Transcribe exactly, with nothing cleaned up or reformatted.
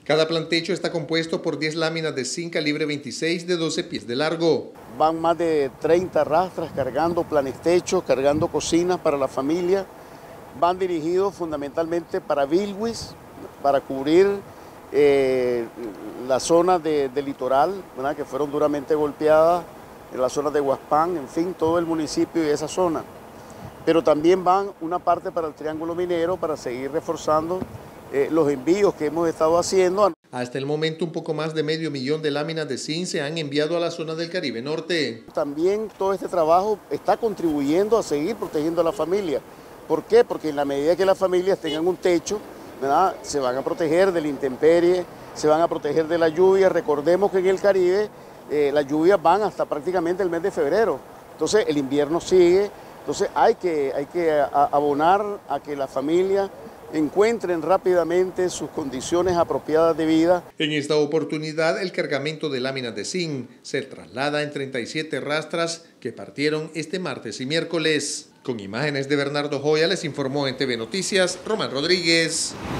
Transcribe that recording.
Cada plantecho está compuesto por diez láminas de zinc calibre veintiséis de doce pies de largo. Van más de treinta rastras cargando planestechos, cargando cocinas para la familia. Van dirigidos fundamentalmente para Bilwis, para cubrir eh, las zonas de, de litoral, ¿verdad?, que fueron duramente golpeadas, en las zonas de Huaspán, en fin, todo el municipio y esa zona. Pero también van una parte para el Triángulo Minero para seguir reforzando eh, los envíos que hemos estado haciendo. Hasta el momento un poco más de medio millón de láminas de zinc se han enviado a la zona del Caribe Norte. También todo este trabajo está contribuyendo a seguir protegiendo a la familia. ¿Por qué? Porque en la medida que las familias tengan un techo, ¿verdad?, se van a proteger de la intemperie, se van a proteger de la lluvia. Recordemos que en el Caribe eh, las lluvias van hasta prácticamente el mes de febrero. Entonces el invierno sigue, entonces hay que, hay que abonar a que las familias encuentren rápidamente sus condiciones apropiadas de vida. En esta oportunidad, el cargamento de láminas de zinc se traslada en treinta y siete rastras que partieron este martes y miércoles. Con imágenes de Bernardo Joya, les informó en T V Noticias, Román Rodríguez.